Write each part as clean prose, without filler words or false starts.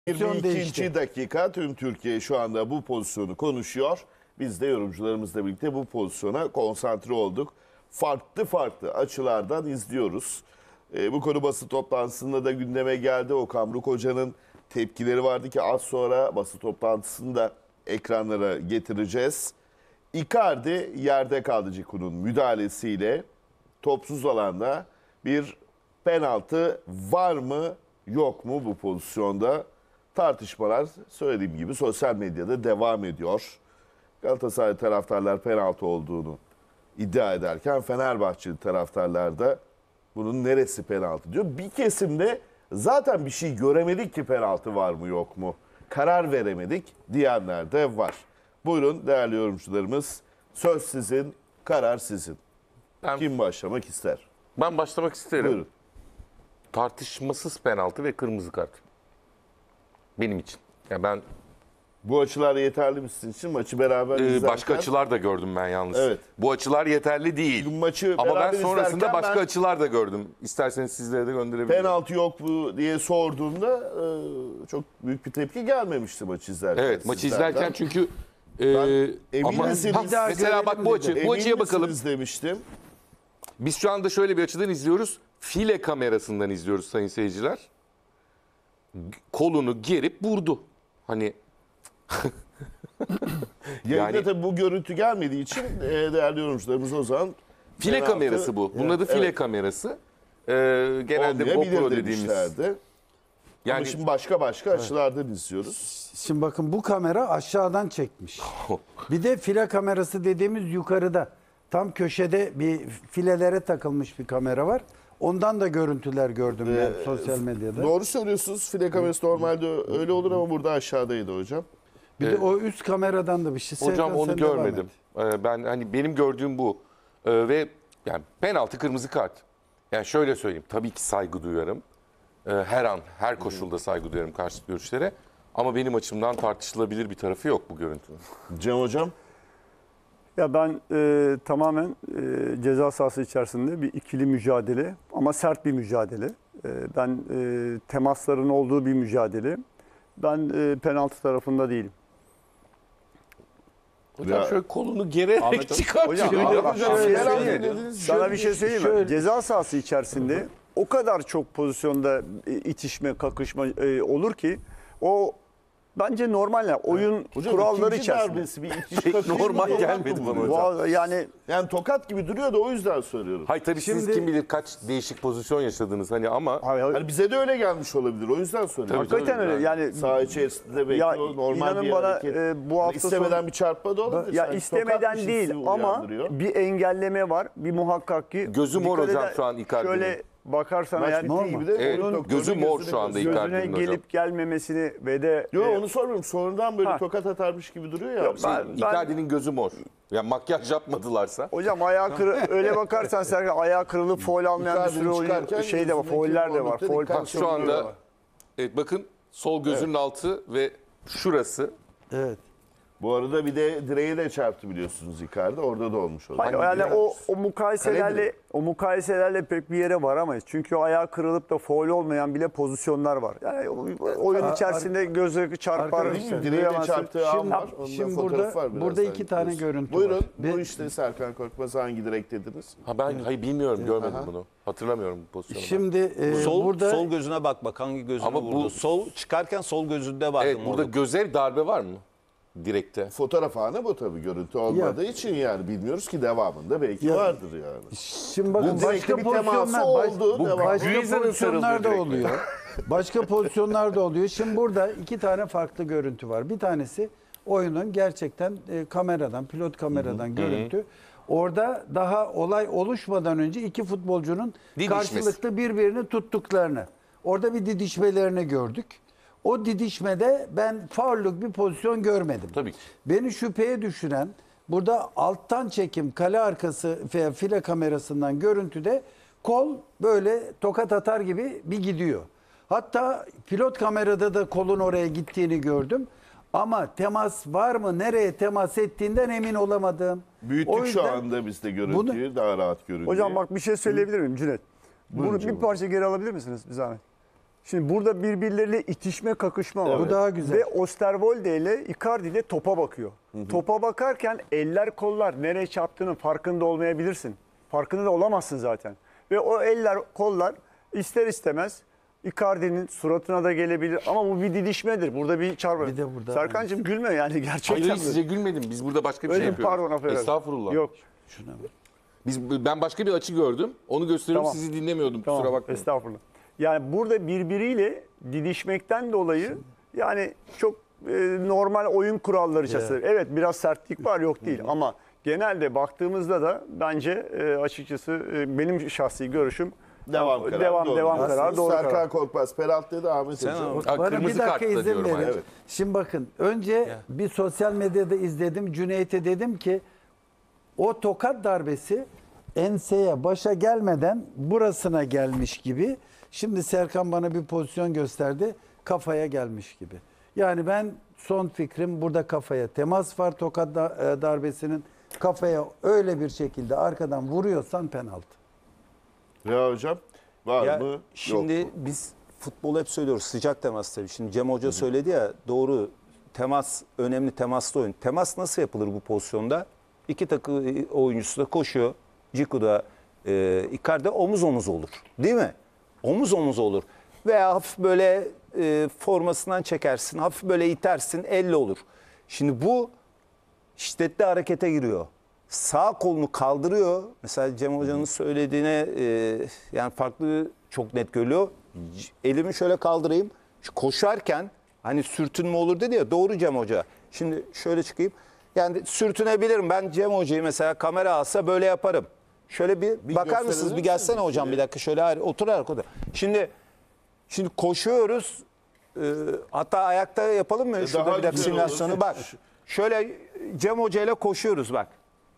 22. dakika tüm Türkiye şu anda bu pozisyonu konuşuyor. Biz de yorumcularımızla birlikte bu pozisyona konsantre olduk. Farklı açılardan izliyoruz. Bu konu basın toplantısında da gündeme geldi. Okan Buruk Hoca'nın tepkileri vardı ki az sonra basın toplantısını da ekranlara getireceğiz. Icardi yerde kaldı, Cikun'un müdahalesiyle topsuz alanda bir penaltı var mı yok mu bu pozisyonda? Tartışmalar söylediğim gibi sosyal medyada devam ediyor. Galatasaray taraftarlar penaltı olduğunu iddia ederken Fenerbahçeli taraftarlar da bunun neresi penaltı diyor. Bir kesimde zaten bir şey göremedik ki penaltı var mı yok mu, karar veremedik diyenler de var. Buyurun değerli yorumcularımız, söz sizin, karar sizin. Kim başlamak ister? Ben başlamak isterim. Buyurun. Tartışmasız penaltı ve kırmızı kart. Benim için. Ya ben Bu açılar yeterli mi sizin için? Maçı beraber izlerken... Başka açılar da gördüm ben yalnız. Evet. Bu açılar yeterli değil. Maçı ama ben beraber sonrasında izlerken başka ben açılar da gördüm. İsterseniz sizlere de gönderebilirim. penaltı yok mu diye sorduğumda çok büyük bir tepki gelmemişti maçı izlerken. Evet, maçı sizlerden. izlerken çünkü emin ama misiniz? mesela bak bu açıya bakalım. Demiştim. Biz şu anda şöyle bir açıdan izliyoruz. File kamerasından izliyoruz sayın seyirciler. Kolunu gerip vurdu. Hani Yayında yani tabii bu görüntü gelmediği için değerli yorumcularımız o zaman file penaltı- kamerası bu. Bunun adı file Evet. kamerası. Genelde olmayabilir GoPro dediğimiz. demişlerdi. Ama Yani şimdi başka açılardan izliyoruz. Şimdi bakın bu kamera aşağıdan çekmiş. Bir de file kamerası dediğimiz yukarıda. Tam köşede bir filelere takılmış bir kamera var. Ondan da görüntüler gördüm ben sosyal medyada. Doğru söylüyorsunuz. File kamerası normalde öyle olur ama burada aşağıdaydı hocam. Bir de o üst kameradan da bir şey. hocam Serkan, onu sen devam görmedim. Ben hani benim gördüğüm bu. Ve yani penaltı, kırmızı kart. Yani şöyle söyleyeyim. Tabii ki saygı duyarım. Her an, her koşulda saygı duyarım karşı görüşlere. Ama benim açımdan tartışılabilir bir tarafı yok bu görüntünün. Cem hocam. Ya ben tamamen ceza sahası içerisinde bir ikili mücadele ama sert bir mücadele. Ben temasların olduğu bir mücadele. Ben penaltı tarafında değilim. Hocam Ya- şöyle kolunu gererek çıkartıyor. Hocam, Şöyle- sana bir şey söyleyeyim mi? şöyle- Ceza sahası içerisinde o kadar çok pozisyonda itişme, kakışma olur ki o bence normal ya. Oyun Hocam kuralları ikinci içerisinde. darbesi, bir itiş kakış normal mı? gelmedi bana hocam. Vallahi yani Yani tokat gibi duruyor da o yüzden söylüyorum. Hayır tabii siz Şimdi- kim bilir kaç değişik pozisyon yaşadınız hani ama Hani bize de öyle gelmiş olabilir. O yüzden söylüyorum. Tabii, hakikaten öyle. Yani Saha içerisinde belki ya o normal inanın bir bana hareket. bu hafta İstemeden sonu bir çarpma da olabilir. ya Sanki istemeden tokat bir değil hissi ama uyandırıyor. bir engelleme var. Bir muhakkak ki Gözü mor dikkat hocam eder- şu an Icardi'nin. Şöyle bakarsan Maç eğer bittiği gibi de Evet, oyun gözü doktorunun mor gözüne şu anda gözüne- Icardi'nin gözüne hocam. gelip gelmemesini ve de Yok onu sormuyorum. Sonradan böyle Ha. tokat atarmış gibi duruyor ya. Yok, ben- Icardi'nin gözü mor. Ya makyaj yapmadılarsa. hocam öyle bakarsan Serkan ayağı kırılıp faul almayan bir Icardi'nin sürü çıkarken oyuncu şey de var, gözündeki fauller de var. morlukta Faul dikkat Bak şu anda evet bakın sol gözünün altı ve şurası. Evet. Bu arada bir de direğe de çarptı biliyorsunuz Icardi. Orada da olmuş oldu. Hayır, yani o mukayeselerle pek bir yere varamayız. Çünkü o ayağı kırılıp da faul olmayan bile pozisyonlar var. Yani oyun içerisinde gözleri çarpar. Arkadaşlar, Direğe de duyamazsın. çarptığı an var. Ondan Şimdi fotoğrafı var birazdan burada iki tane gidiyoruz. görüntü Buyurun. var. Bu işte Serkan Korkmaz hangi direk dediniz? Ha ben hayır bilmiyorum görmedim bunu. Hatırlamıyorum bu pozisyonu. Şimdi Sol, burada sol gözüne bak hangi gözüne Ama vurdu. bu- Sol çıkarken sol gözünde vardı. evet burada morluk. göze darbe var mı? Direkte. Fotoğraf anı bu tabii, görüntü olmadığı için yani bilmiyoruz ki devamında belki vardır yani. şimdi bakın Bu başka direkte bir teması pozisyonlar oldu. Bu devam. başka Güizer'in pozisyonlar da sarıldığı direkt oluyor. Başka pozisyonlar da oluyor. Şimdi burada iki tane farklı görüntü var. Bir tanesi oyunun gerçekten kameradan, pilot kameradan görüntü. Orada daha olay oluşmadan önce iki futbolcunun Didişmesi. karşılıklı birbirini tuttuklarını, orada bir didişmelerini gördük. O didişmede ben faullük bir pozisyon görmedim. Tabii ki. Beni şüpheye düşüren burada alttan çekim kale arkası veya file kamerasından görüntüde kol böyle tokat atar gibi bir gidiyor. Hatta pilot kamerada da kolun oraya gittiğini gördüm. Ama temas var mı, nereye temas ettiğinden emin olamadım. Büyüttük O şu yüzden anda biz de görüntüyü, daha rahat görünüyor. Hocam bak bir şey söyleyebilir miyim Cüneyt? Buyurun Bunu canım. bir parça geri alabilir misiniz bir zahmet? Şimdi burada birbirleriyle itişme, kakışma var. Bu daha güzel. Ve Osterwolde ile Icardi de topa bakıyor. Topa bakarken eller, kollar nereye çarptığının farkında olmayabilirsin. Farkında da olamazsın zaten. Ve o eller, kollar ister istemez Icardi'nin suratına da gelebilir. Ama bu bir didişmedir. Burada bir çarpı. Bir de burada- Serkan'cığım gülme yani gerçekten. Hayır size gülmedim. Biz burada başka bir şey Öyle, yapıyoruz. pardon, affedersin. Estağfurullah. Yok. Ben başka bir açı gördüm. Onu gösteriyorum. Tamam. Sizi dinlemiyordum. Tamam, Kusura bakmayın. estağfurullah. Yani burada birbiriyle didişmekten dolayı yani çok normal oyun kuralları içerisinde. Evet biraz sertlik var yok değil ama genelde baktığımızda da bence açıkçası benim şahsi görüşüm Devam kararı. devam Doğru. kararı doğru Serkan karar. Korkmaz. Penaltı dedi Ahmet Sen Hoca. ama- Ha, Bana bir kırmızı dakika kartla izin diyorum verin. hani. Evet. Şimdi bakın önce bir sosyal medyada izledim. Cüneyt'e dedim ki o tokat darbesi enseye başa gelmeden burasına gelmiş gibi. Şimdi Serkan bana bir pozisyon gösterdi. Kafaya gelmiş gibi. Yani ben son fikrim burada kafaya temas var. Tokat darbesinin kafaya öyle bir şekilde arkadan vuruyorsan penaltı. Ya hocam var Ya mı? şimdi Yok mu? biz futbolu hep söylüyoruz. Sıcak temas tabii. Şimdi Cem Hoca söyledi ya doğru. Temas önemli, temaslı oyun. Temas nasıl yapılır bu pozisyonda? İki takım oyuncusu da koşuyor. Ciku da Icardi omuz omuz olur. Değil mi? Omuz omuz olur. Veya hafif böyle formasından çekersin. Hafif böyle itersin. Elle olur. Şimdi bu şiddetli harekete giriyor. Sağ kolunu kaldırıyor. Mesela Cem Hoca'nın söylediğine yani farklı çok net görülüyor. Elimi şöyle kaldırayım. Koşarken hani sürtünme olur dedi ya doğru Cem Hoca. Şimdi şöyle çıkayım. Yani sürtünebilirim. Ben Cem Hoca'yı mesela kamera alsa böyle yaparım. Şöyle bir bakar mısınız? gösterebilir Bir gelsene misiniz? hocam bir dakika şöyle oturarak otur. Şimdi koşuyoruz. Hatta ayakta yapalım mı? Şurada bir dakika güzel simülasyonu. olur. Bak şöyle Cem Hoca ile koşuyoruz bak.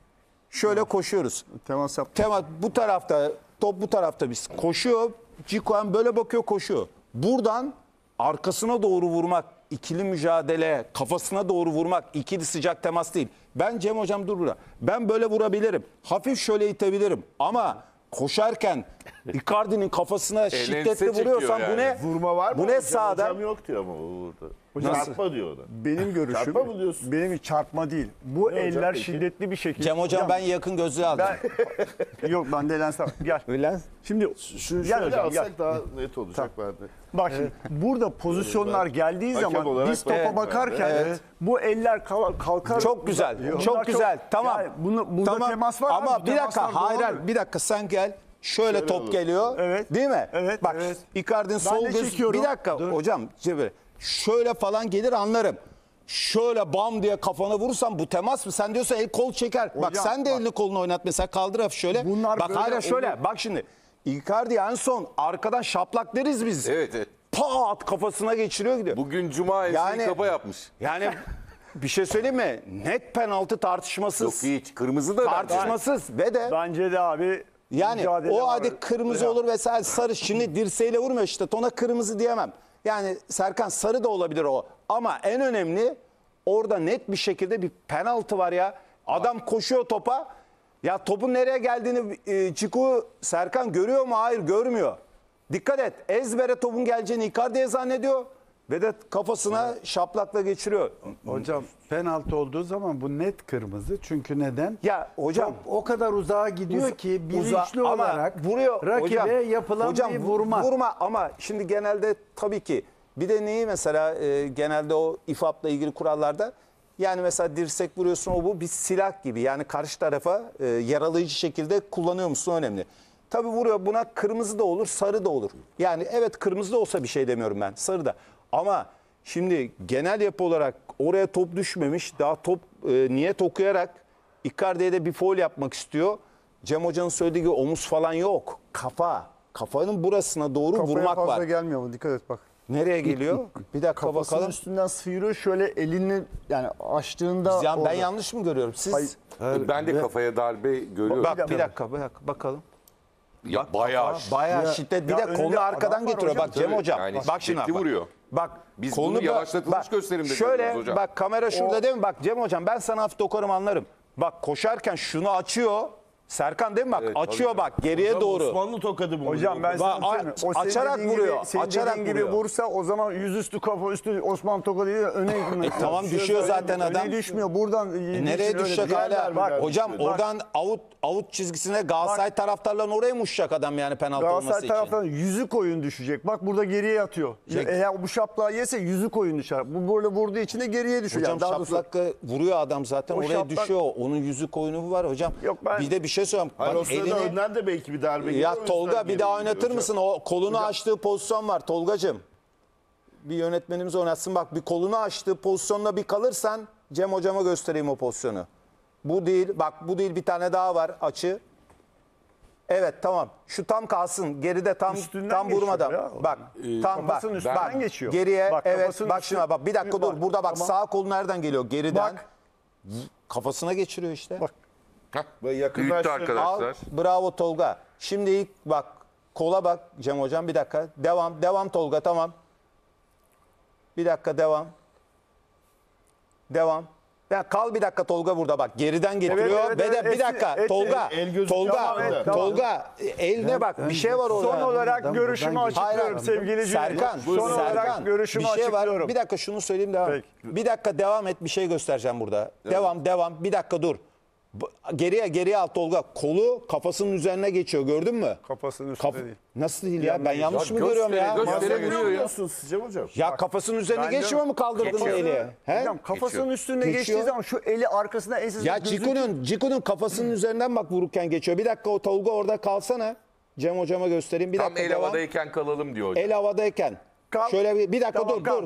Şöyle koşuyoruz. Temas yap. Temas bu tarafta, top bu tarafta biz. Koşuyor. Cikuan böyle bakıyor koşuyor. Buradan arkasına doğru vurmak, ikili mücadele, kafasına doğru vurmak, ikili sıcak temas değil. Ben Cem Hocam dur burada. Ben böyle vurabilirim. Hafif şöyle itebilirim. Ama koşarken Icardi'nin kafasına şiddetli çekiyor vuruyorsam bu yani. ne? Vurma var mı? Bu ne Hocam? sağdan? Hocam yok diyor ama burada. Nasıl? Çarpma diyor o da. Benim görüşüm Çarpma mı diyorsun? benim çarpma değil. Bu Ne hocam eller peki? şiddetli bir şekilde. Cem Hocam ben yakın gözlüğü aldım. Yok ben de lens gel. Lens? Şimdi Şunu gel şöyle hocam, alsak gel. daha net olacak bende. Bak şimdi burada pozisyonlar geldiği hakem zaman olarak biz topa evet, bakarken evet. bu eller kalkar. Çok güzel. Bunlar Çok güzel. Tamam. Yani burada tamam. temas var ama abi, bir dakika temaslar hayır, doğru. hayır bir dakika sen gel. Şöyle top olur. geliyor. Evet. Değil mi? Evet, Bak evet. Icardi'nin Ben sol de göz. çekiyorum. Bir dakika hocam şöyle falan gelir anlarım. Şöyle bam diye kafana vurursam bu temas mı? Sen diyorsan el kol çeker. Bak Hocam, sen de bak. elini kolunu oynat mesela kaldır hafif şöyle. Bunlar bak böyle hala şöyle olur. bak şimdi. Icardi en son arkadan şaplak deriz biz. Evet evet. Pat kafasına geçiriyor gidiyor. Bugün Cuma Yani- kapa yapmış. Yani bir şey söyleyeyim mi? Net penaltı tartışmasız. Yok hiç. Kırmızı da bence. Tartışmasız ve de Bence de abi yani mücadele o var. hadi kırmızı olur vesaire sarı şimdi dirseğiyle vurmuyor işte ona kırmızı diyemem. Yani Serkan sarı da olabilir o ama en önemli orada net bir şekilde bir penaltı var ya. Adam koşuyor topa. Ya topun nereye geldiğini Ciku Serkan görüyor mu? Hayır görmüyor. Dikkat et. Ezbere topun geleceğini Icardi'ye zannediyor. Ve de kafasına şaplakla geçiriyor. Hocam penaltı olduğu zaman bu net kırmızı. Çünkü neden? Ya hocam Top o kadar uzağa gidiyor ki bilinçli ama olarak vuruyor, rakibe hocam, yapılan hocam, bir vurma. Vurma ama şimdi genelde tabii ki bir de neyi mesela genelde o İFAP'la ilgili kurallarda yani mesela dirsek vuruyorsun o bu bir silah gibi. Yani karşı tarafa yaralayıcı şekilde kullanıyor musun önemli. Tabii vuruyor buna kırmızı da olur sarı da olur. Yani evet kırmızı da olsa bir şey demiyorum ben sarı da. Ama şimdi genel yapı olarak oraya top düşmemiş daha top niyet okuyarak Icardi'ye de bir faul yapmak istiyor. Cem Hoca'nın söylediği gibi omuz falan yok. Kafa. Kafanın burasına doğru Kafaya vurmak fazla var. gelmiyor mu? Dikkat et bak. Nereye geliyor? Bir dakika Kafasının bakalım. üstünden sıyırıyor şöyle elini yani açtığında Ben orada. yanlış mı görüyorum? Siz Hayır. Ben de kafaya darbe görüyorum. bak bir dakika bakalım. Ya bayağı. Bayağı şiddet. Bir ya de önünde kolunu adam arkadan var getiriyor. hocam. Bak Cem Tabii, Hocam. yani bak şimdi şiddetli bak. vuruyor. Bak Biz kolunu bunu yavaşlatılmış gösterimde Şöyle görüyoruz hocam. bak kamera şurada değil mi? Bak Cem Hocam ben sana hafif dokarım anlarım. Bak koşarken şunu açıyor. Serkan değil mi bak? Evet, açıyor tabii. bak geriye Hocam doğru. Osmanlı tokadı bu. Hocam ben sana Bak, söyleyeyim. O senin açarak dediğin vuruyor, Gibi, senin açarak dediğin gibi vuruyor. vursa o zaman yüzüstü kafa üstü Osman Toka değil de öne gitmek. tamam, düşüyor zaten adam. Öne düşmüyor. Buradan Nereye düşecek hala? Bak, Hocam bak. oradan out çizgisine Galatasaray taraftarlarının oraya mı uçacak adam yani penaltı olması Galatasaray için? taraftan yüzük oyun düşecek. Bak burada geriye atıyor. Eğer bu şaplağı yese yüzük oyun düşer. Bu böyle vurduğu için de geriye düşüyor. Hocam Yani daha doğrusu- şaplakla vuruyor adam zaten O oraya şaplak- düşüyor. Onun yüzük oyunu var hocam. Yok, ben- Bir de bir şey söyleyeyim. Hayır, Bak, o sırada önden de belki bir darbe geliyor, o ya yüzden Tolga bir geri daha gidiyor oynatır hocam. mısın? O kolunu açtığı pozisyon var Tolgacığım. Bir yönetmenimiz oynatsın. Bak bir kolunu açtığı pozisyonda bir kalırsan Cem hocama göstereyim o pozisyonu. Bu değil. Bak bu değil, bir tane daha var açı. Evet tamam. Şu tam kalsın. Geride tam Üstünden vurmadan. geçiyor ya. Bak tam bak. Kafasının üstünden Bak, geçiyor. Geriye Bak, evet kafasının bak üstü- şuna bak. Bir dakika dur. Burada bak Tamam. sağ kol nereden geliyor? Geriden. Bak. Kafasına geçiriyor işte. Bak. Ve Büyüttü yakınlaştı. Al, arkadaşlar. bravo Tolga. Şimdi ilk bak kola bak Cem hocam, bir dakika. Devam Tolga, tamam. Bir dakika devam. Ya kal bir dakika Tolga burada bak. Geriden getiriyor. evet, Ve de evet. bir dakika Tolga. el gözü Tolga. tamam, evet, tamam. Tolga. Elde bak bir şey var orada. Son olarak Buradan görüşümü geçiyor. açıklıyorum Hayır, sevgili Cüneyt. Serkan, Son olarak görüşümü bir şey açıklıyorum. var. Bir dakika şunu söyleyeyim, devam. Peki. Bir dakika devam et, bir şey göstereceğim burada. Devam. Bir dakika dur. Geriye al Tolga. Kolu kafasının üzerine geçiyor, gördün mü? Kafasının üstünde değil. Nasıl değil ya? Ben yanlış mı göstere- görüyorum ya? göstere- Görüyor vuruyor ya. musunuz sizce hocam? Ya kafasının üzerine bence- geçmiyor mu, kaldırdın Geçiyor. eli? He? Hocam kafasının üstünde Geçiyor. geçtiği zaman şu eli arkasına ensesine Ya gözüküyor. Ciku'nun kafasının üzerinden bak vururken geçiyor. Bir dakika o Tolga orada kalsana. Cem hocama göstereyim. Bir Tam dakika el devam. havadayken kalalım diyor hocam. El havadayken. Kal. Şöyle bir dakika Tamam, dur kal. dur.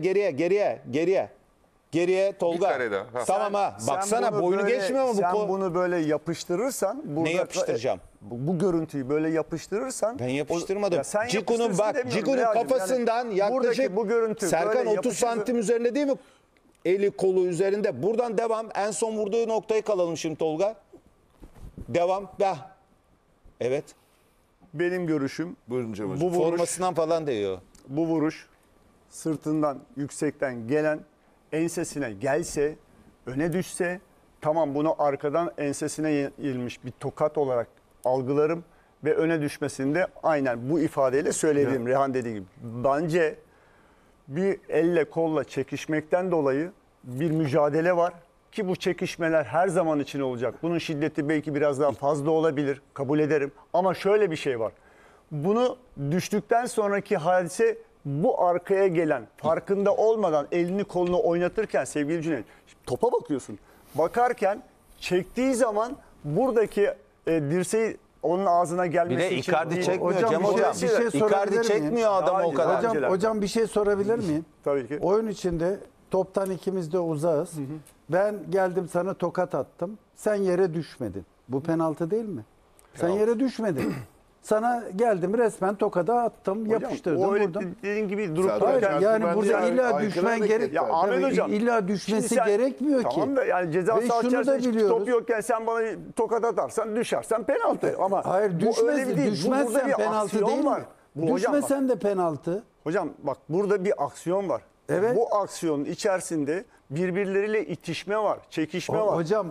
Geriye Tolga. karede, ha. Tamam ha. Sen Baksana bunu boynu böyle- geçmiyor mu bu Sen kol? bunu böyle yapıştırırsan. Burada, yapıştıracağım? Bu görüntüyü böyle yapıştırırsan. Ben yapıştırmadım. Ya sen Ciku'nun yapıştırsın bak, demiyorum Ciku'nun Real'cim. kafasından Yani yaklaşık buradaki bu görüntü Serkan böyle 30 santim üzerinde değil mi? Eli kolu üzerinde. Buradan devam. En son vurduğu noktayı kalalım şimdi Tolga. Devam. Evet. Benim görüşüm Buyurun Cem hocam. bu vuruş, Formasından falan değiyor. bu vuruş sırtından yüksekten gelen ensesine gelse, öne düşse, tamam bunu arkadan ensesine yenilmiş bir tokat olarak algılarım ve öne düşmesinde aynen bu ifadeyle söyledim Rehan dediği gibi. Bence bir elle kolla çekişmekten dolayı bir mücadele var ki bu çekişmeler her zaman için olacak. Bunun şiddeti belki biraz daha fazla olabilir, kabul ederim. Ama şöyle bir şey var. Bunu düştükten sonraki hadise, bu arkaya gelen farkında olmadan elini kolunu oynatırken sevgili Cüneyt, topa bakıyorsun. Bakarken çektiği zaman buradaki dirseği onun ağzına gelmesi Bir de için Icardi değil. çekmiyor Hocam, Cem bir şey- hocam. bir şey sorabilir Icardi miyim? çekmiyor adamı Daha o kadar. önce- Hocam bir şey sorabilir miyim? Tabii ki. Oyun içinde toptan ikimiz de uzağız. Ben geldim sana tokat attım. Sen yere düşmedin. Bu penaltı değil mi? Sen yere düşmedin. Sana geldim resmen tokada attım, yapıştırdım o öyle vurdum. dediğin gibi durup Zaten Hayır dururken- yani ben burada de illa aykırı düşmen hareketler. gerek. Ya Ahmet Tabii hocam, illa düşmesi Şimdi sen- gerekmiyor ki. Tamam da yani ceza Ve sahası şunu da içerisinde hiç biliyoruz. top yokken sen bana tokat atarsan düşersen penaltı. Ama Hayır bu öyle bir değil. Bu burada düşmezsen bir penaltı aksiyon değil var. mi? Bu hocam bak, Düşmesen de penaltı. hocam bak burada bir aksiyon var. Evet. Bu aksiyonun içerisinde birbirleriyle itişme var, çekişme var. Hocam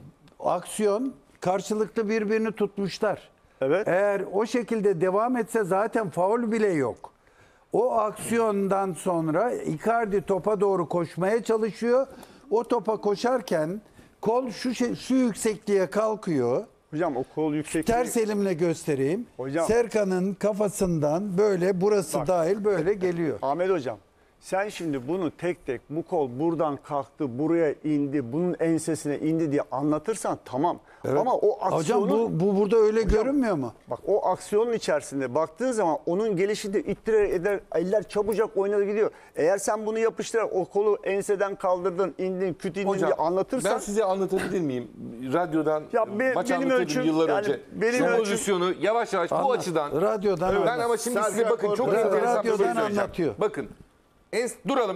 aksiyon karşılıklı birbirini tutmuşlar. Evet. Eğer o şekilde devam etse zaten faul bile yok. O aksiyondan sonra Icardi topa doğru koşmaya çalışıyor. O topa koşarken kol şu yüksekliğe kalkıyor. Hocam o kol yüksekliği. Ters elimle göstereyim. Hocam. Serkan'ın kafasından böyle burası Bak. dahil böyle geliyor. Ahmet hocam, sen şimdi bunu tek tek bu kol buradan kalktı, buraya indi, bunun ensesine indi diye anlatırsan tamam. Ama o aksiyonu... Hocam bu burada öyle görünmüyor mu? Bak o aksiyonun içerisinde baktığın zaman onun gelişinde ittire eder, eller çabucak oynadı gidiyor. Eğer sen bunu yapıştırarak o kolu enseden kaldırdın, indin, küt indin diye anlatırsan... ben size anlatabilir miyim? Radyodan maç benim anlatıyordum ölçüm, yıllar yani önce. benim Şu ölçüm- pozisyonu yavaş yavaş bu Anlat. açıdan. Radyodan Ben anlat. ama şimdi size Serkan bakın çok Korkmaz. enteresan bir şey Radyodan söyleyeceğim. anlatıyor. Bakın duralım.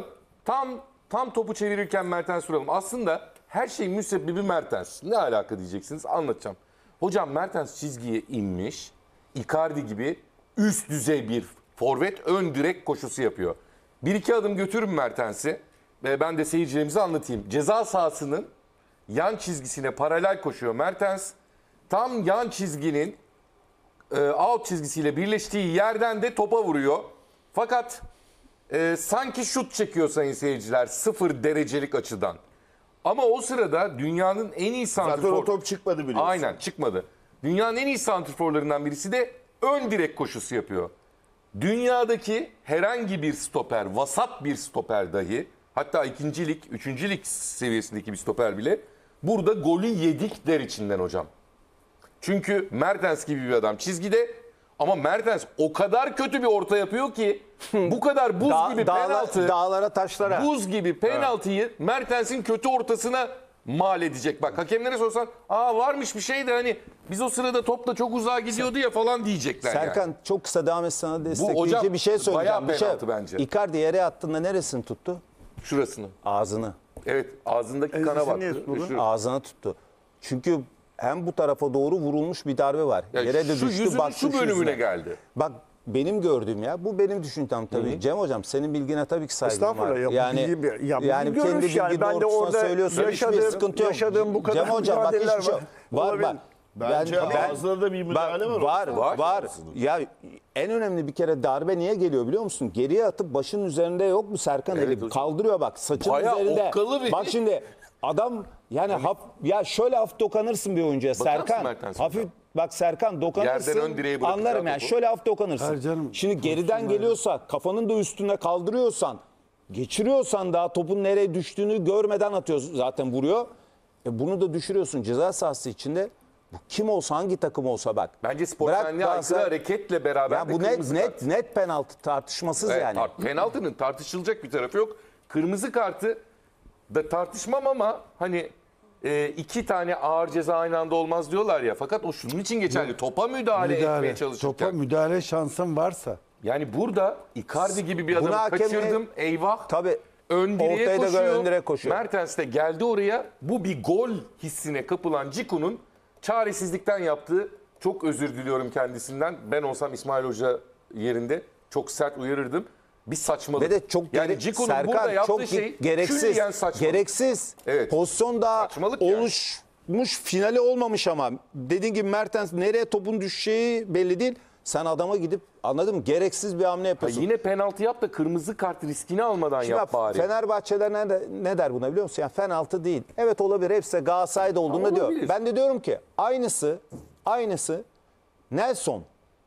Tam topu çevirirken Mertens vuralım. Aslında her şey müsebbibi Mertens. Ne alaka diyeceksiniz, anlatacağım. Hocam Mertens çizgiye inmiş. Icardi gibi üst düzey bir forvet ön direk koşusu yapıyor. Bir iki adım götürün Mertens'i. Ve ben de seyircilerimize anlatayım. Ceza sahasının yan çizgisine paralel koşuyor Mertens. tam yan çizginin out çizgisiyle birleştiği yerden de topa vuruyor. Fakat sanki şut çekiyor sayın seyirciler 0 derecelik açıdan. Ama o sırada dünyanın en iyi Zaten santrfor... o top çıkmadı biliyorsun. Aynen çıkmadı. Dünyanın en iyi santrforlarından birisi de ön direk koşusu yapıyor. Dünyadaki herhangi bir stoper, vasat bir stoper dahi, hatta 2. lig, 3. lig seviyesindeki bir stoper bile burada golü yedik der içinden hocam. Çünkü Mertens gibi bir adam çizgide ama Mertens o kadar kötü bir orta yapıyor ki bu kadar buz gibi penaltı, dağlara taşlara. buz gibi penaltıyı Mertens'in kötü ortasına mal edecek. Bak hakemlere sorsan varmış bir şey de hani biz o sırada topla çok uzağa gidiyordu ya falan diyecekler Serkan yani. çok kısa devam et, sana destekleyici hocam bir şey söyleyeceğim. bayağı penaltı bence. Icardi yere attığında neresini tuttu? Şurasını. Ağzını. Evet ağzındaki kana Ensesini bak. niye tutmadın? Şu- Ağzına tuttu. Çünkü hem bu tarafa doğru vurulmuş bir darbe var. Ya Yere de şu düştü, yüzünün baktı şu bölümüne yüzüne. geldi. Bak benim gördüğüm bu benim düşüncem tabii. Cem hocam senin bilgine tabii ki saygım var. Estağfurullah, ya bu Yani bilgi- ya bu yani bilgi kendi görüş bilgi yani. Ben de doğrultusunda orada söylüyorsun. Hiçbir yaşadığım- sıkıntı yok. yaşadığım bu kadar Cem hocam bak mücadeleler hiçbir şey var. var. Olabilir. Bence ağzına da bir müdahale var. Var, Var. var. Ya en önemli bir kere darbe niye geliyor biliyor musun? Geriye atıp başın üzerinde yok mu Serkan Evet eli? hocam. Kaldırıyor bak saçın Bayağı üzerinde. okkalı bir- Bak şimdi adam yani ya şöyle hafif dokanırsın bir oyuncuya Bakar mısın Serkan. Mertens'e? Hafif bak Serkan dokanırsın. Yerden ön direğe bırakacağı Anlarım yani topu. şöyle hafif dokanırsın. Hayır canım, Şimdi geriden geliyorsa kafanın da üstüne kaldırıyorsan geçiriyorsan daha topun nereye düştüğünü görmeden atıyorsun zaten vuruyor. Bunu da düşürüyorsun ceza sahası içinde. Bu kim olsa hangi takım olsa bak. Bence sportmenliğe aykırı hareketle beraber Ya de bu kırmızı kart. net penaltı tartışmasız Evet, yani. penaltının tartışılacak bir tarafı yok. Kırmızı kartı da tartışmam ama hani 2 tane ağır ceza aynı anda olmaz diyorlar ya. Fakat o şunun için geçerli. Topa müdahale etmeye çalışırken. Topa müdahale şansın varsa. Yani burada Icardi gibi bir Bunu adamı hakemle- kaçırdım. Eyvah. Tabii. Ön direğe Ortaya da koşuyor. ön direğe koşuyor. Mertens de geldi oraya. Bu bir gol hissine kapılan Ciku'nun çaresizlikten yaptığı, çok özür diliyorum kendisinden. Ben olsam İsmail Hoca yerinde çok sert uyarırdım. Bir saçmalık. Ve de çok yani Ciku'nun burada Serkan yaptığı çok şey gereksiz. külliyen saçmalık. Gereksiz. Evet. Pozisyon daha Saçmalık yani. oluşmuş, finali olmamış ama. Dediğin gibi Mertens nereye topun düşeceği belli değil. Sen adama gidip anladın mı? Gereksiz bir hamle Ha, yapıyorsun. yine penaltı yap da kırmızı kart riskini almadan Şimdi yap bari. Fenerbahçeler ne der buna biliyor musun? Yani penaltı değil. Evet olabilir. Hepsi de Galatasaray'da olduğunda diyor. Olabilir. Ben de diyorum ki aynısı Nelson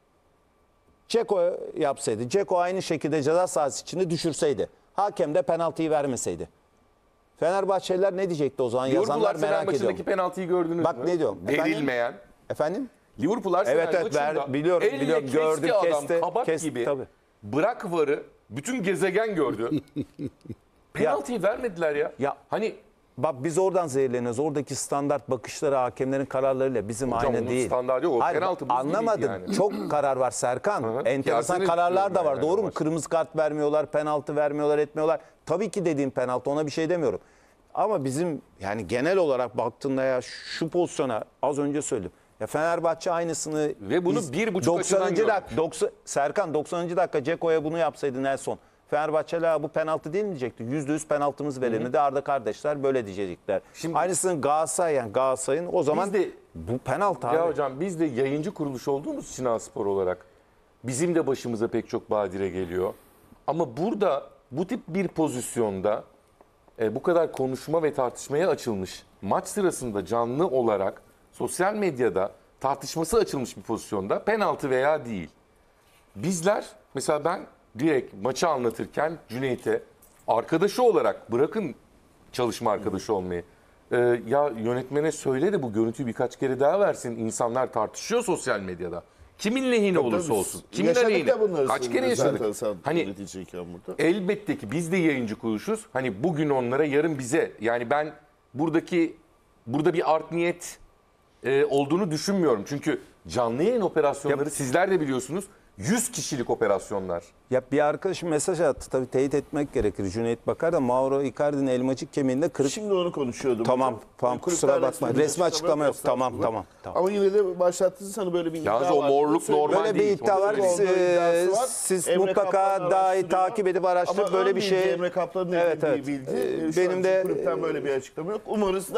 Ceko yapsaydı. Ceko aynı şekilde ceza sahası içinde düşürseydi. Hakem de penaltıyı vermeseydi. Fenerbahçeliler ne diyecekti o zaman? Liverpool Yazanlar Arsenal merak maçındaki ediyorum. penaltıyı gördünüz Bak mü? ne diyorum? Verilmeyen. Efendim? Liverpool Arsenal Evet, maçında biliyorum, elle biliyorum. kesti Gördüm, adam kesti, kabak kesti, gibi. tabii. Bırak varı bütün gezegen gördü. Penaltıyı vermediler ya. Ya- Hani Bak biz oradan zehirleniyoruz. Oradaki standart bakışları hakemlerin kararlarıyla bizim Hocam aynı onun değil. standartı yok. O Hayır, penaltı buz gibiydi anlamadım. yani. Çok karar var Serkan. hı. Enteresan Yasin'i kararlar da tutuyorum var. ben Doğru yani mu? maçta. Kırmızı kart vermiyorlar, penaltı vermiyorlar, etmiyorlar. Tabii ki dediğim penaltı, ona bir şey demiyorum. Ama bizim yani genel olarak baktığında ya şu pozisyona az önce söyledim. Ya Fenerbahçe aynısını Ve bunu biz 1,5 açıdan gördük. Serkan 90. dakika Ceko'ya bunu yapsaydı Nelson. Fenerbahçe'ler bu penaltı değil mi diyecekti? %100 penaltımız verilmedi. De Arda kardeşler böyle diyecekler. Şimdi- Aynısını Galatasaray'ın o zaman Biz de- bu penaltı abi. ya hocam biz de yayıncı kuruluş olduğumuz için Spor olarak bizim de başımıza pek çok badire geliyor. Ama burada bu tip bir pozisyonda bu kadar konuşma ve tartışmaya açılmış, maç sırasında canlı olarak sosyal medyada tartışması açılmış bir pozisyonda penaltı veya değil. Bizler mesela ben direkt maçı anlatırken Cüneyt'e arkadaşı olarak bırakın çalışma arkadaşı olmayı. Ya yönetmene söyle de bu görüntüyü birkaç kere daha versin. İnsanlar tartışıyor sosyal medyada. Kimin lehine olursa olsun. Kimin Yaşadık aleyhine. da bunları Kaç kere zaten yaşadık. sen Hani yöneticiyken burada. elbette ki biz de yayıncı kuruluşuz. Hani bugün onlara, yarın bize. Yani ben burada bir art niyet olduğunu düşünmüyorum. Çünkü canlı yayın operasyonları sizler de biliyorsunuz 100 kişilik operasyonlar. Ya bir arkadaşım mesaj attı. Tabii teyit etmek gerekir. Cüneyt Bakar da Mauro Icardi'nin elmacık kemiğinde kırık. Şimdi onu konuşuyordum. Tamam, hocam. tamam, Kulüpler kusura bakma. Resmi açıklama yok. Tamam, estağfurullah. tamam. Ama yine de başlattınız sana böyle bir iddia Yalnız var. o morluk Söyle- normal Böyle bir değil, iddia onu var. söyleyeyim. Siz Emre mutlaka Kaplan daha iyi araştırıyor. takip edip araştırıp Ama böyle ön bir bilgi şey. Emre Kaplan'ın Evet, elinde evet. bir bilgi. Şu Benim an de kulüpten böyle bir açıklama yok. Umarız da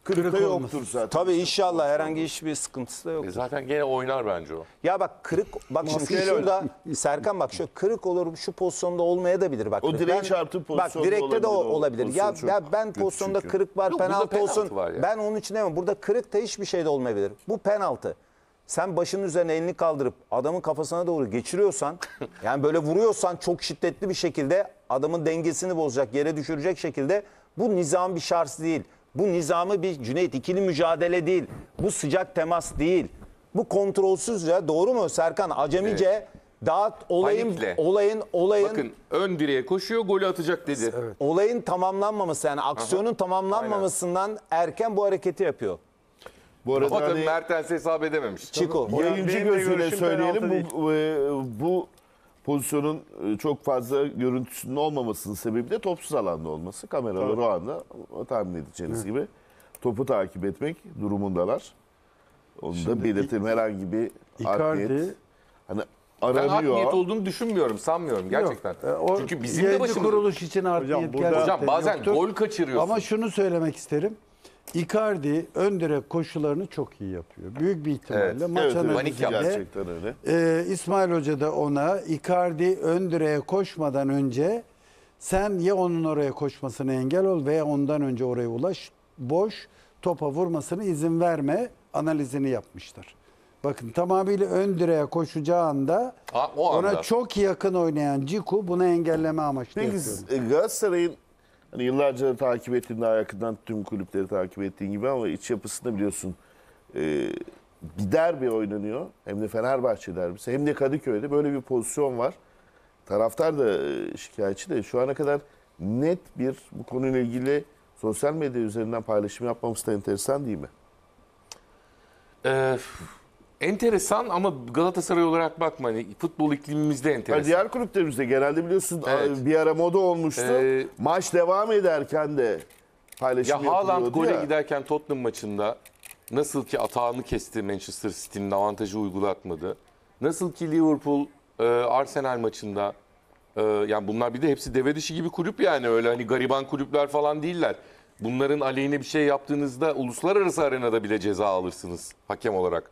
Kırıkta yoktur zaten. Tabii inşallah herhangi hiçbir sıkıntısı da yok. Zaten gene oynar bence o. Ya bak kırık, bak şimdi Maskeyle şurada Serkan bak şu kırık olur, şu pozisyonda olmaya da bilir bak. O direğe çarptığı pozisyonda bak direkte de olabilir o olabilir. pozisyon Ya çok ben kötü pozisyonda çünkü. kırık var, Yok, burada penaltı penaltı olsun. var ya. Ben onun için demem. Burada kırık da hiçbir şey de olmayabilir. Bu penaltı. Sen başının üzerine elini kaldırıp adamın kafasına doğru geçiriyorsan, yani böyle vuruyorsan çok şiddetli bir şekilde adamın dengesini bozacak, yere düşürecek şekilde, bu nizam bir şarj değil. Bu nizamı bir Cüneyt ikili mücadele değil. Bu sıcak temas değil. Bu kontrolsüzce, doğru mu Serkan? Acemice daha Panikle. olayın Bakın ön direğe koşuyor, golü atacak dedi. olayın tamamlanmaması, yani aksiyonun tamamlanmamasından erken bu hareketi yapıyor. Bu arada Ama tabii hani Mertens hesap edememiş. Çiko. yayıncı benim de gözüyle görüşüm söyleyelim. penaltı Bu pozisyonun çok fazla görüntüsünün olmamasının sebebi de topsuz alanda olması. Kameralar o anda tahmin edeceğiniz gibi topu takip etmek durumundalar. Onu da belirtelim. Herhangi bir art Icardi- niyet. Hani Ben art aranıyor. niyet olduğunu düşünmüyorum, sanmıyorum gerçekten. O Çünkü bizim de yayıncı başımız... kuruluş için art Hocam, niyet burada- gerçekten Hocam bazen yoktur. gol kaçırıyorsun. Ama şunu söylemek isterim. Icardi ön direk koşularını çok iyi yapıyor. Büyük bir ihtimalle Evet, maç Evet, evet, Panik yaptı. analizinde gerçekten öyle. İsmail Hoca da ona Icardi ön direğe koşmadan önce sen ya onun oraya koşmasına engel ol veya ondan önce oraya ulaş. Boş topa vurmasına izin verme analizini yapmışlar. Bakın tamamıyla ön direğe koşacağı anda O anda. ona çok yakın oynayan Ciku bunu engelleme amaçlı Peki yapıyor. Galatasaray'ın hani yıllarca da takip ettiğin, daha yakından tüm kulüpleri takip ettiğin gibi ama iç yapısında biliyorsun bir derbi oynanıyor. Hem de Fenerbahçe derbisi hem de Kadıköy'de böyle bir pozisyon var. Taraftar da şikayetçi de şu ana kadar net bir bu konuyla ilgili sosyal medya üzerinden paylaşım yapmamız da enteresan değil mi? Enteresan ama Galatasaray olarak bakma. Hani futbol iklimimizde Yani enteresan. diğer kulüplerimizde genelde biliyorsun Evet. bir ara moda olmuştu. Maç devam ederken de paylaşım Ya Haaland yapılıyordu gole ya. giderken Tottenham maçında nasıl ki atağını kesti Manchester City'nin avantajı uygulatmadı. Nasıl ki Liverpool Arsenal maçında yani bunlar bir de hepsi deve dişi gibi kulüp yani öyle hani gariban kulüpler falan değiller. Bunların aleyhine bir şey yaptığınızda uluslararası arenada bile ceza alırsınız hakem olarak.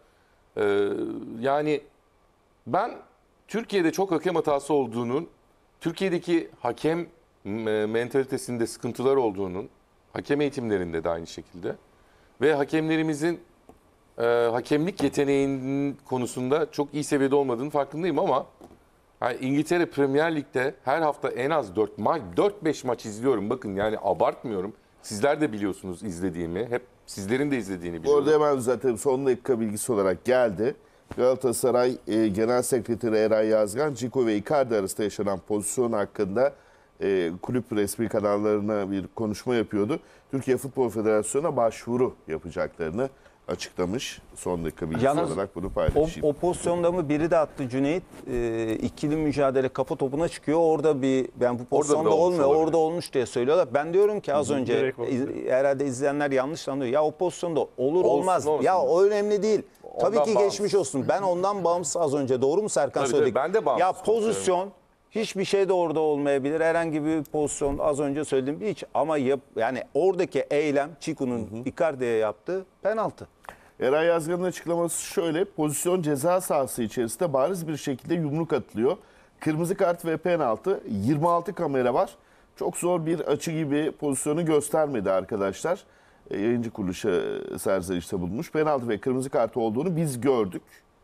Yani ben Türkiye'de çok hakem hatası olduğunun, Türkiye'deki hakem mentalitesinde sıkıntılar olduğunun, hakem eğitimlerinde de aynı şekilde ve hakemlerimizin hakemlik yeteneğinin konusunda çok iyi seviyede olmadığını farkındayım ama yani İngiltere Premier Lig'de her hafta en az 4-5 maç izliyorum. Bakın yani abartmıyorum. Sizler de biliyorsunuz izlediğimi. Hep sizlerin de izlediğini Bu biliyorum. arada hemen zaten son dakika bilgisi olarak geldi. Galatasaray Genel Sekreteri Eray Yazgan, Ciku ve Icardi arasında yaşanan pozisyon hakkında kulüp resmi kanallarına bir konuşma yapıyordu. Türkiye Futbol Federasyonu'na başvuru yapacaklarını açıklamış. Son dakika bilgisi Yalnız olarak bunu paylaşayım. O pozisyonda mı biri de attı Cüneyt. İkili mücadele kafa topuna çıkıyor. Orada ben bu pozisyonda olmuş olmuyor. olabilir. Orada olmuş diye söylüyorlar. Ben diyorum ki az önce direkt oldu. herhalde izleyenler yanlış anlıyor. Ya o pozisyonda olur Olsun, olmaz. olsun. Ya o önemli değil. Tabii Ondan ki bağımsız. geçmiş olsun. Ben ondan bağımsız az önce doğru mu Serkan Tabii, söyledik? tabii. Ben de bağımsız Ya pozisyon hiçbir şey de orada olmayabilir. Herhangi bir pozisyon az önce söylediğim hiç ama yani oradaki eylem Çiku'nun Icardi'ye yaptığı penaltı. Eray Yazgan'ın açıklaması şöyle. Pozisyon ceza sahası içerisinde bariz bir şekilde yumruk atılıyor. Kırmızı kart ve penaltı. 26 kamera var. Çok zor bir açı gibi pozisyonu göstermedi arkadaşlar. Yayıncı kuruluşa serzenişte bulunmuş. Penaltı ve kırmızı kart olduğunu biz gördük.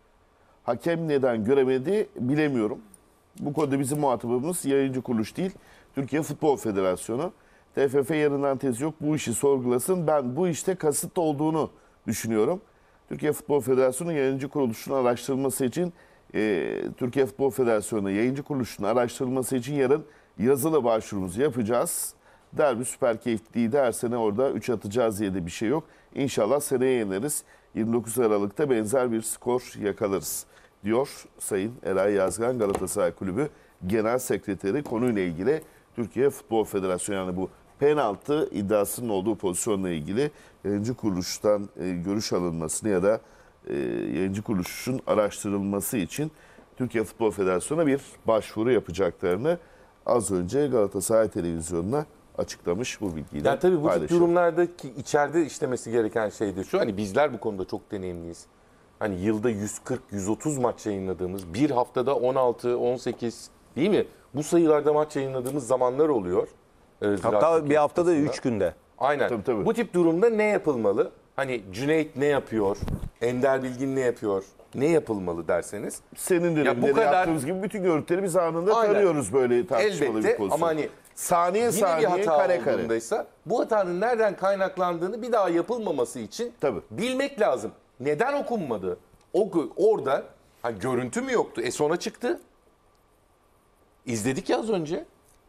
Hakem neden göremedi bilemiyorum. Bu konuda bizim muhatabımız yayıncı kuruluş değil, Türkiye Futbol Federasyonu. TFF yarından tezi yok, bu işi sorgulasın. Ben bu işte kasıt olduğunu düşünüyorum. Türkiye Futbol Federasyonu yayıncı kuruluşunun araştırılması için Türkiye Futbol Federasyonu yayıncı kuruluşunun araştırılması için yarın yazılı başvurumuzu yapacağız. Derbi süper keyifliydi. Her sene orada 3 atacağız diye de bir şey yok. İnşallah seneye yeneriz. 29 Aralık'ta benzer bir skor yakalarız diyor Sayın Eray Yazgan, Galatasaray Kulübü Genel Sekreteri. Konuyla ilgili Türkiye Futbol Federasyonu, yani bu penaltı iddiasının olduğu pozisyonla ilgili yayıncı kuruluştan görüş alınmasını ya da yayıncı kuruluşun araştırılması için Türkiye Futbol Federasyonu'na bir başvuru yapacaklarını az önce Galatasaray Televizyonu'na açıklamış bu bilgiyi de Yani tabii bu tip paylaşıyor. durumlardaki içeride işlemesi gereken şey de şu. Hani bizler bu konuda çok deneyimliyiz. Hani yılda 140-130 maç yayınladığımız, bir haftada 16-18 değil mi? Bu sayılarda maç yayınladığımız zamanlar oluyor. Ziraat Hatta Türkiye bir haftada Kupası'nda. 3 günde. Aynen. Tabii. Bu tip durumda ne yapılmalı? Hani Cüneyt ne yapıyor? Ender Bilgin ne yapıyor? Ne yapılmalı derseniz. Senin Ya bu döneminde kadar- yaptığımız gibi bütün görüntüleri biz anında Aynen. tarıyoruz böyle tartışmalı Elbette bir pozisyon. ama hani saniye yine bir saniye hata kare kare. olduğundaysa bu hatanın nereden kaynaklandığını bir daha yapılmaması için Tabii. bilmek lazım. Neden okunmadı? Orada görüntü mü yoktu? Sonra çıktı. İzledik ya az önce.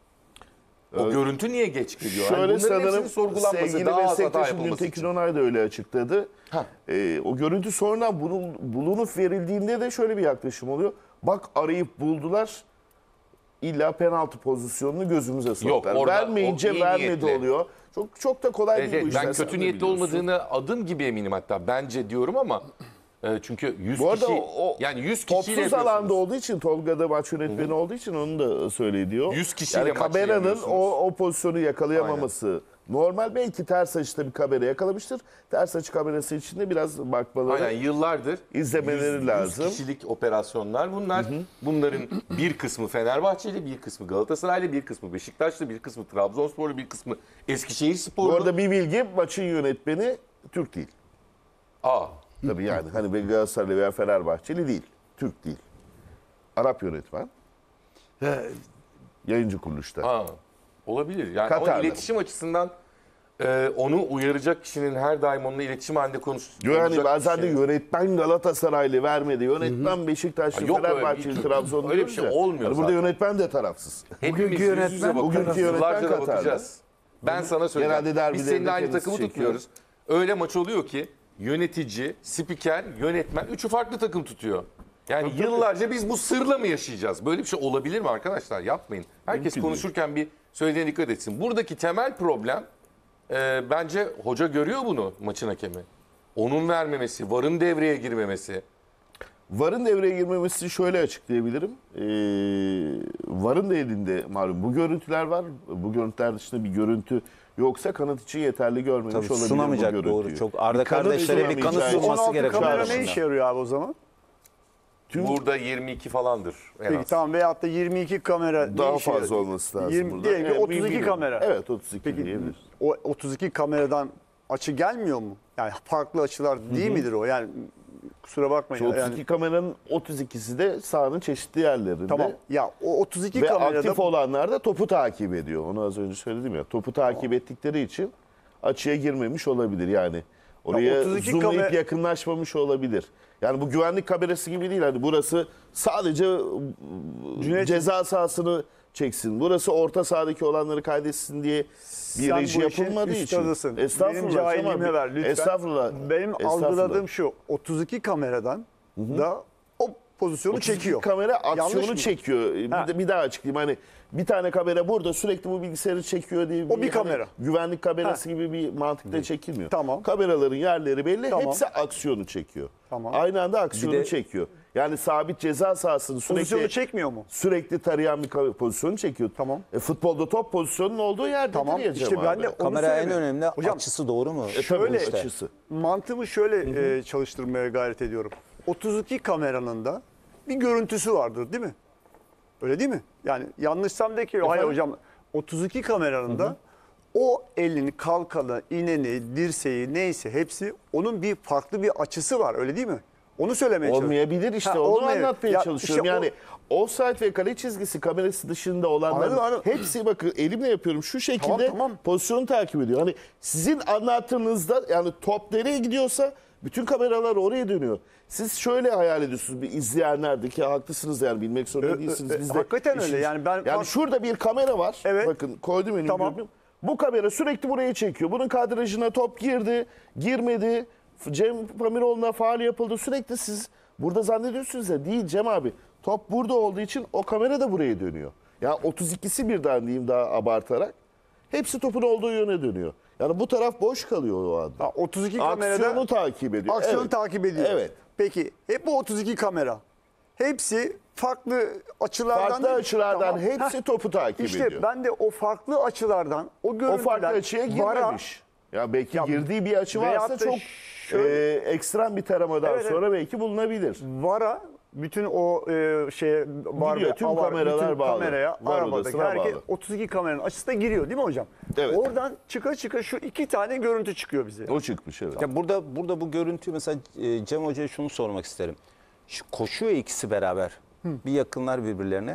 O görüntü niye geç geliyor? Şöyle Bunların sanırım hepsinin sorgulanması, sevgili daha az hata meslektaşım yapılması Güntekin için. Onay da öyle açıkladı. Ha. O görüntü sonradan bulunup verildiğinde de şöyle bir yaklaşım oluyor. Bak arayıp buldular. İlla penaltı pozisyonunu gözümüze soktular. orada Vermeyince o iyi vermedi niyetli. oluyor. Çok da kolay Evet, değil bu evet. işler. Ben sen kötü de niyetli biliyorsun. olmadığını adım gibi eminim hatta. Bence diyorum ama çünkü 100 Bu arada kişi o yani 100 kişiyle topsuz yapıyorsunuz. alanda olduğu için Tolga'da maç yönetmeni olduğu için onu da söylediyor. 100 kişiyle yani maç kameranın yayınlıyorsunuz. o pozisyonu yakalayamaması normal. Belki ters açıda bir kamera yakalamıştır. Ters açı kamerası için de biraz bakmaları. Aynen yıllardır İzlemeleri 100 lazım. kişilik operasyonlar bunlar. Bunların bir kısmı Fenerbahçeli, bir kısmı Galatasaraylı, bir kısmı Beşiktaşlı, bir kısmı Trabzonsporlu, bir kısmı Eskişehirsporlu. Bu arada bir bilgi, maçın yönetmeni Türk değil. Aa, Tabii yani hani bir Galatasaraylı veya Fenerbahçeli değil. Türk değil. Arap yönetmen. Yayıncı kuruluşta. aa, olabilir. Yani ama Katar'da. iletişim açısından onu uyaracak kişinin her daim onunla iletişim halinde Yani bazen de yönetmen Galatasaraylı vermedi. Yönetmen Beşiktaşlı, Yok öyle Fenerbahçeli, bir- Trabzonlu. öyle bir şey diyoruz ya. olmuyor Yani burada zaten. yönetmen de tarafsız. Bugünkü yönetmen- Bugünkü yönetmen Katar'da. bakacağız. Ben sana söyleyeyim. Genelde derbileri Biz seninle de aynı kendisi takımı çekiyor. tutmuyoruz. Öyle maç oluyor ki yönetici, spiker, yönetmen üçü farklı takım tutuyor. Yani yıllarca biz bu sırla mı yaşayacağız? Böyle bir şey olabilir mi arkadaşlar? Yapmayın. Herkes Mümkün konuşurken bir söylediğine dikkat etsin. Buradaki temel problem bence hoca görüyor bunu, maçın hakemi. Onun vermemesi, VAR'ın devreye girmemesi. VAR'ın devreye girmemesini şöyle açıklayabilirim. VAR'ın da elinde malum bu görüntüler var. Bu görüntüler dışında bir görüntü yoksa kanıt için yeterli görmemiş Tabii olabilir sunamayacak, bu görüntüyü. doğru. Çok Arda Bir kanıt kardeşlere bir kanıt sunamayacağı için- sunması 16 gerekiyor. kamera aslında. ne işe yarıyor abi o zaman? Burada 22 falandır en Peki az. tamam, veyahut da 22 kamera ne Daha işe fazla yarıyor? olması lazım 20 burada. diyelim ki Evet, 32 bilmiyorum. kamera. Evet 32 Peki diyebiliriz. o 32 kameradan açı gelmiyor mu? Yani farklı açılar değil midir o? Yani kusura bakmayın. Şu 32 Yani, kameranın 32'si de sahanın çeşitli yerlerinde. tamam. Ya o 32 Ve kamerada aktif olanlar da topu takip ediyor. Onu az önce söyledim ya. Topu takip ettikleri için açıya girmemiş olabilir yani. Oraya 32 zoomlayıp yakınlaşmamış olabilir. Yani bu güvenlik kamerası gibi değil. Hani burası sadece Cüneyt- ceza sahasını çeksin. Burası orta sahadaki olanları kaydetsin diye bir sen reji bu işin yapılmadığı için. üstadısın. Benim Estağfurullah. cahilliğime Kemal Bey. ver lütfen. Estağfurullah. Benim Estağfurullah. algıladığım şu: 32 kameradan da o pozisyonu 32 çekiyor. kamera Yanlış aksiyonu mı? çekiyor. Ha. Bir daha açıklayayım. Hani bir tane kamera burada sürekli bu bilgisayarı çekiyor diye. O bir kamera. Güvenlik kamerası gibi bir mantıkla çekilmiyor. Tamam. Kameraların yerleri belli. Tamam. Hepsi aksiyonu çekiyor. Tamam. Aynı anda aksiyonu Bir de- çekiyor. Yani sabit ceza sahasını Pozisyonu sürekli çekmiyor mu? sürekli tarayan bir pozisyonu çekiyor. Tamam. Futbolda top pozisyonunun olduğu yerde Tamam. diyeceğim İşte ben abi. de onu Kamera en söylemeye- önemli Hocam, açısı, doğru mu? Şöyle işte. açısı. Mantığımı şöyle çalıştırmaya gayret ediyorum. 32 kameranın da bir görüntüsü vardır değil mi? Öyle değil mi? Yani yanlışsam de ki hayır Efendim? hocam, 32 kameranın da o elin kalkanı, ineni, dirseği neyse hepsi onun bir farklı bir açısı var, öyle değil mi? Onu söylemeye çalışıyorum. Olmayabilir işte Ha, onu olmayabilir. anlatmaya Ya çalışıyorum. işte o- Yani offside ve kale çizgisi kamerası dışında olanların Anladım. hepsi bakın elimle yapıyorum şu şekilde Tamam. pozisyonu takip ediyor. Hani sizin anlattığınızda yani top nereye gidiyorsa bütün kameralar oraya dönüyor. Siz şöyle hayal ediyorsunuz bir izleyenler de ki haklısınız yani bilmek zorunda değilsiniz. Biz de hakikaten öyle. işimiz- Yani ben- şurada bir kamera var. Evet. Bakın koydum elimi. Tamam. gördüm. Bu kamera sürekli buraya çekiyor. Bunun kadrajına top girdi, girmedi. Cem Pamiroğlu'na faul yapıldı. Sürekli siz burada zannediyorsunuz ya değil Cem abi. Top burada olduğu için o kamera da buraya dönüyor. Yani 32'si birden diyeyim daha abartarak. Hepsi topun olduğu yöne dönüyor. Yani bu taraf boş kalıyor o anda. Ha, 32 kamerada Aksiyonu takip ediyor. aksiyonu Evet. takip ediyor. Evet. Peki hep bu 32 kamera hepsi farklı açılardan. Farklı açılardan Tamam. hepsi topu takip İşte ediyor. ben de o farklı açılardan o görüntüler O farklı açıya VAR'a girmemiş. Ya belki girdiği bir açı veyahut varsa da çok ekstrem bir taramadan Evet, sonra belki bulunabilir. VAR'a bütün o şeye var Gidiyor, ve tüm avar, kameralar bütün bağlı. kameraya, VAR arabadaki odasına herkes bağlı. 32 kameranın açısı da giriyor değil mi hocam? Evet. Oradan çıka şu 2 tane görüntü çıkıyor bize. O çıkmış evet. Ya burada bu görüntü mesela Cem Hoca'ya şunu sormak isterim. Şu koşuyor ikisi beraber. Bir yakınlar birbirlerine.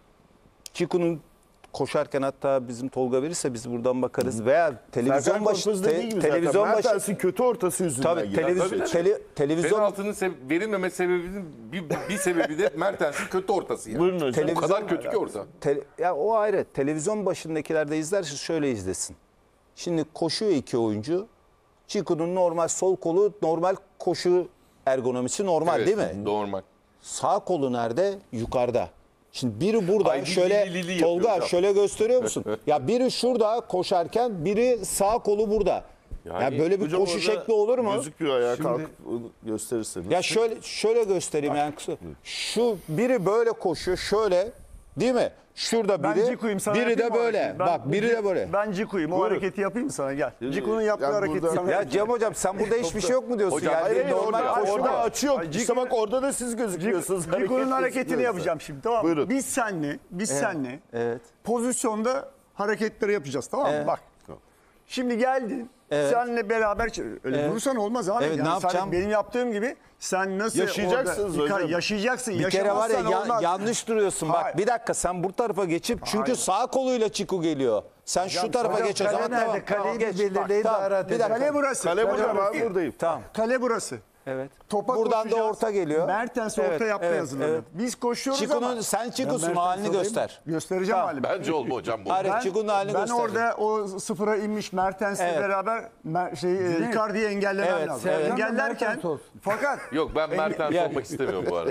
Çiku'nun koşarken hatta bizim Tolga verirse biz buradan bakarız veya televizyon Serkan başı Korkmaz dediği gibi televizyon zaten başı Mertens'in kötü ortası yüzünden tabii gider. televizyon Penaltının verilmeme sebebinin bir sebebi de Mertens'in kötü ortası yani. Buyurun hocam. O kadar kötü ki orta. Ya o ayrı. Televizyon başındakiler de izlerse şöyle izlesin. Şimdi koşuyor iki oyuncu. Çiku'nun normal sol kolu normal koşu ergonomisi normal Evet, değil mi? Normal. Sağ kolu nerede? Yukarıda. Şimdi biri burada Ay, şöyle li, li, li yapıyor Tolga hocam. şöyle gösteriyor musun? Ya biri şurada koşarken biri sağ kolu burada. Yani ya böyle bir Hocam koşu orada şekli olur mu? Gözükmüyor ayağa kalkıp onu gösterirseniz. Ya şöyle göstereyim yani kısa. Şu biri böyle koşuyor şöyle değil mi? Şurada Ben biri, Ciku'yum sana biri yapayım de mı böyle. hareketi? Bak biri de böyle. Ben Ciku'yum. O hareketi yapayım mı sana? Gel. Ciku'nun yaptığı Yani hareketi burada- sana Ya yapayım. Cem hocam sen burada hiçbir şey yok mu diyorsun? Hocam, yani Hayır, hayır, normal orada, koşu orada mu? açı yok. Ay, İşte bak orada da siz gözüküyorsunuz. Ciku'nun Hareket hareketini gözükmüyorsa. yapacağım şimdi tamam mı? Buyurun. Biz senle Evet. pozisyonda hareketleri yapacağız tamam mı? Evet. Bak. Şimdi geldin. Evet. Seninle beraber öyle Evet. durursan olmaz abi. Evet, ne sen yapacağım? benim yaptığım gibi sen nasıl Yaşayacaksınız orada, hocam. yaşayacaksın. Bir kere var ya Yaşamazsan olmaz. yanlış duruyorsun. Hayır. Bak bir dakika sen bu tarafa geçip çünkü Hayır. sağ koluyla Çiku geliyor. Sen şu tarafa hocam, geç o kale zaman. nerede? Tamam, Kaleyi geç. bir belirleyin de Tamam, rahat bir edelim. dakika. Kale burası. Kale burada ben burası. buradayım. Tamam. Kale burası. Evet. Topa Buradan da koşacağız. orta geliyor. Mertens Evet, orta yapmaya evet, hazırlanıyor. evet. Biz koşuyoruz Çiku'nun ama sen Çiku'sun Mertens halini olayım. göster. göstereceğim Tamam. halimi. Bence oldu hocam bu. Hayır, Çiku'nun halini Ben göster. orada o sıfıra inmiş Mertens'le Evet. beraber Icardi'yi engellemem Evet, lazım. evet. Engellerken Mertens olsun. fakat Yok ben Mertens Ya- olmak istemiyorum bu arada.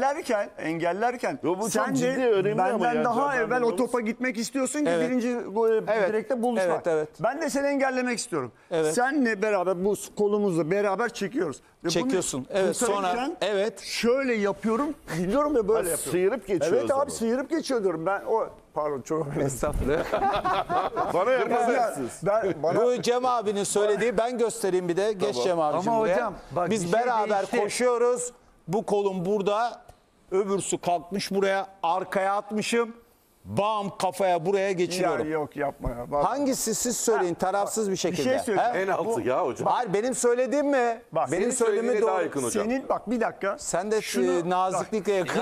engellerken Yo, bu çok sen ciddi, de önemli ama benden yani daha Can evvel o Fernandes. topa gitmek istiyorsun ki Evet. birinci Evet. direkte buluşmak. Evet, evet. Ben de seni engellemek istiyorum. Evet. Senle beraber bu kolumuzla beraber çekiyoruz. Ve bunu Çekiyorsun. Evet, sonra- kurtarırken evet. Şöyle yapıyorum. Gidiyorum ve böyle Ha, yapıyorum. sıyırıp geçiyor o Evet zaman. abi sıyırıp geçiyor diyorum. Ben o pardon çok Estağfurullah. Bana yapacaksınız. bana Bu Cem abinin söylediği ben göstereyim bir de. Geç Cem abicim Ama buraya. hocam, bak Biz bir şey beraber değişti. koşuyoruz. Bu kolum burada. Öbürsü kalkmış buraya. Arkaya atmışım. Bam kafaya buraya ya geçiriyorum. yok yapma ya. Bak, Hangisi siz söyleyin tarafsız bir şekilde. şey söyleyeyim. He? En altı ya hocam. Hayır benim söylediğim mi? Bak, benim senin söylediğimi söylediğine daha doğru. yakın hocam. senin bak bir dakika. Sen de naziklikle yakın.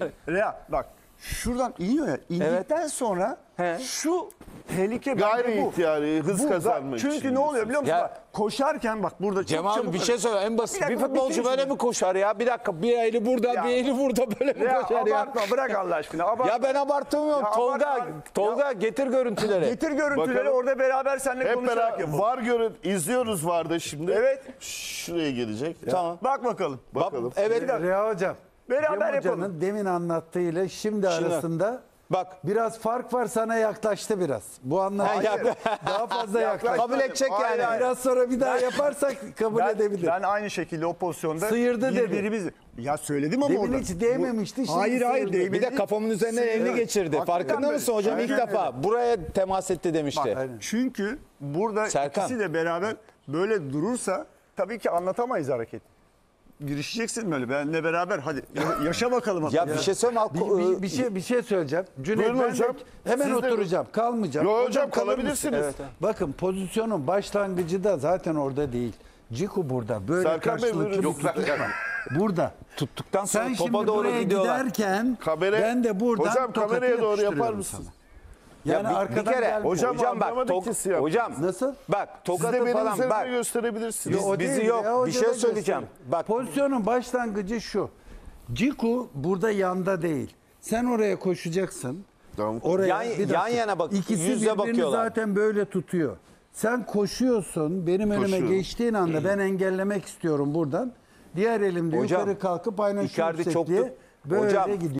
Bak şuradan iniyor ya. İndikten sonra He. şu tehlike Gayri bence bu. ihtiyari hız Bu, bak, kazanmak çünkü için ne oluyor biliyor musun? Ya- Bak, koşarken bak burada Cem çok abi çabuk bir şey söyle en basit. Bir dakika, Bir futbolcu bitireyim böyle şimdi. mi koşar ya? Bir dakika bir eli burada Ya- bir eli burada böyle mi Ya koşar ya? abartma bırak Allah aşkına. Abartma. Ya ben abartmıyorum. Ya Tolga, abartma. Tolga getir görüntüleri. Getir görüntüleri Bakalım. orada beraber seninle Hep konuşarak beraber yapalım. var izliyoruz VAR'da şimdi. Evet. Şuraya gelecek. Tamam. Bak bakalım. Bakalım. Evet. Reha hocam. Beraber Cem Hoca'nın yapalım. demin anlattığıyla şimdi arasında Bak. biraz fark var, sana yaklaştı biraz. Bu anlatı Hayır. daha fazla yaklaştı. Kabul edecek Hayır, yani. hayır. Biraz sonra bir daha yaparsak kabul edebilir. Ben aynı şekilde o pozisyonda Sıyırdı dedi. birbirimizi. Ya söyledim ama Demin orada. hiç değmemişti, şimdi Hayır hayır sıyırdı. değmedi. Bir de kafamın üzerine elini geçirdi. Hakikaten Farkında böyle. mısın hocam? İlk Aynen defa buraya temas etti demişti. Çünkü burada Serkan. ikisi de beraber böyle durursa tabii ki anlatamayız hareket. Girişeceksin böyle benle beraber hadi yaşa bakalım. Ya bir şey söyleyeyim mi? Bir şey söyleyeceğim. Cüneyt Buyurun ben de hocam. hemen Siz de- oturacağım. Kalmayacağım. Yo hocam kalır kalabilirsiniz. mısın? Bakın pozisyonun başlangıcı da zaten orada değil. Ciku burada. Böyle Serkan Bey, karşılıklı buyurun. bir Yok ben tutuşma. Burada. Tuttuktan sonra Sen şimdi topa doğru buraya gidiyorlar. giderken Kamera- ben de buradan Hocam tokatı kameraya doğru yapar yapıştırıyorum mısınız? sana. Yani Ya arkadan bir kere gelmiyor. Hocam hocam bak anlamadık ki siyah. hocam Nasıl? bak Siz tokatı de benim falan üzerime bak. gösterebilirsiniz. O bizi değil yok. ya, Bir hoca şey da söyleyeceğim. gösterir. Bak. Pozisyonun başlangıcı şu. Ciku burada yanda değil. Sen oraya koşacaksın. Tamam. Oraya Yan- bir dakika. yan yana bak, İkisi yüzle birbirini bakıyorlar. zaten böyle tutuyor. Sen koşuyorsun. Benim önüme Koşuyorum. geçtiğin anda ben engellemek istiyorum buradan. Diğer elimde Hocam, yukarı kalkıp aynen şu Icardi çok yüksekliğe da- böyle Hocam, gidiyor.